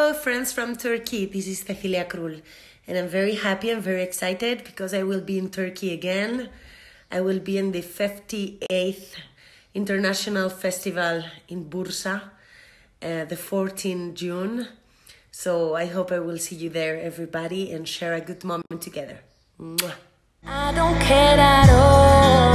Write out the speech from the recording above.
Hello, friends from Turkey. This is Cecilia Krull, and I'm very happy and very excited because I will be in Turkey again. I will be in the 58th International Festival in Bursa, the 14th June. So I hope I will see you there, everybody, and share a good moment together. Mwah. I don't care at all.